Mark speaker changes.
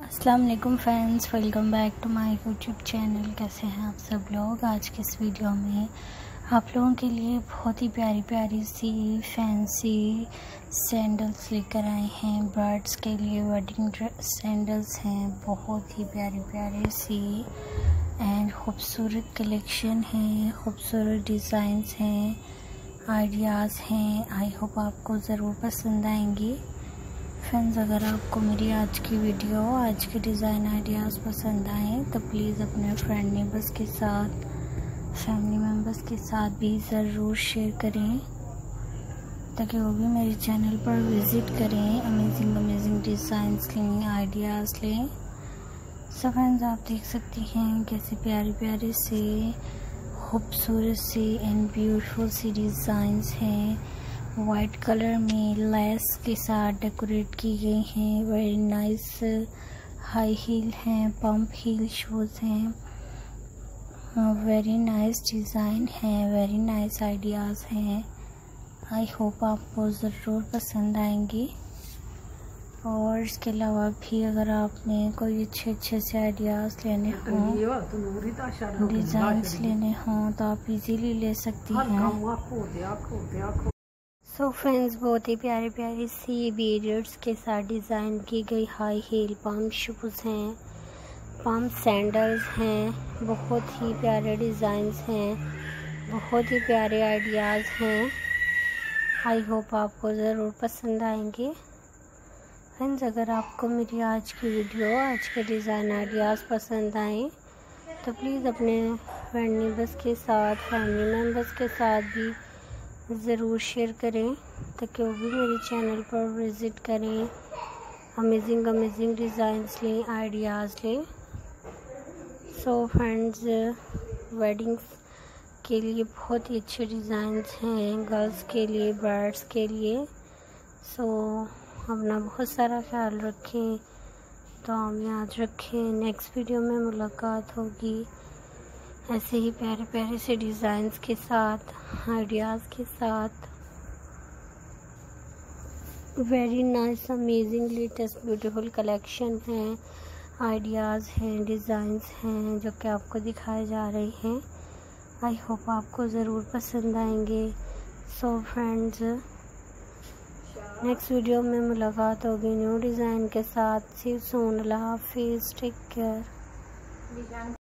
Speaker 1: अस्सलाम वालेकुम friends, welcome back to my YouTube channel. कैसे हैं आप सब लोग। आज के इस वीडियो में आप लोगों के लिए बहुत ही प्यारी प्यारी सी फैंसी सैंडल्स लेकर आए हैं। बर्ड्स के लिए वेडिंग सैंडल्स हैं, बहुत ही प्यारी प्यारी सी एंड खूबसूरत कलेक्शन है, खूबसूरत डिज़ाइंस हैं, आइडियाज़ हैं। आई होप आपको ज़रूर पसंद आएंगी। फ्रेंड्स, अगर आपको मेरी आज की वीडियो, आज के डिज़ाइन आइडियाज़ पसंद आए तो प्लीज़ अपने फ्रेंड नेबर्स के साथ, फैमिली मेम्बर्स के साथ भी ज़रूर शेयर करें ताकि वो भी मेरे चैनल पर विज़िट करें, अमेजिंग डिज़ाइंस लें, आइडियाज़ लें। सो फ्रेंड्स, आप देख सकती हैं कैसे प्यारे प्यारे से खूबसूरत सी एंड ब्यूटीफुल सी डिज़ाइंस हैं। वाइट कलर में लेस के साथ डेकोरेट की गई हैं। वेरी नाइस हाई हील हैं, पम्प हील शूज़ हैं। वेरी नाइस डिज़ाइन है, वेरी नाइस आइडियाज़ हैं। आई होप आपको ज़रूर पसंद आएंगी। और इसके अलावा भी अगर आपने कोई अच्छे से आइडियाज़ लेने हों, डिज़ाइंस लेने हों तो आप इजीली ले सकती हैं। सो फ्रेंड्स, बहुत ही प्यारी प्यारी सी बीड्स के साथ डिज़ाइन की गई हाई हील पम्प शूज़ हैं, पम्प सैंडल्स हैं। बहुत ही प्यारे डिज़ाइंस हैं, बहुत ही प्यारे आइडियाज़ हैं। आई होप आपको ज़रूर पसंद आएंगे। फ्रेंड्स, अगर आपको मेरी आज की वीडियो, आज के डिज़ाइन आइडियाज़ पसंद आएँ तो प्लीज़ अपने फ्रेंड नेबर्स के साथ, फैमिली मेम्बर्स के साथ भी ज़रूर शेयर करें ताकि वो भी मेरे चैनल पर विज़िट करें, अमेजिंग डिज़ाइंस लें, आइडियाज़ लें। सो फ्रेंड्स, वेडिंग्स के लिए बहुत ही अच्छे डिज़ाइंस हैं, गर्ल्स के लिए, बर्ड्स के लिए। सो अपना बहुत सारा ख्याल रखें, तो हम याद रखें। नेक्स्ट वीडियो में मुलाकात होगी ऐसे ही प्यारे प्यारे से डिज़ाइंस के साथ, आइडियाज़ के साथ। Very nice, amazing, latest, beautiful collection हैं, आइडियाज़ हैं, डिज़ाइंस हैं जो कि आपको दिखाए जा रहे हैं। आई होप आपको ज़रूर पसंद आएंगे। सो फ्रेंड्स, नेक्स्ट वीडियो में मुलाकात होगी न्यू डिज़ाइन के साथ। सी यू सून। अल्लाह हाफिज़, टेक केयर।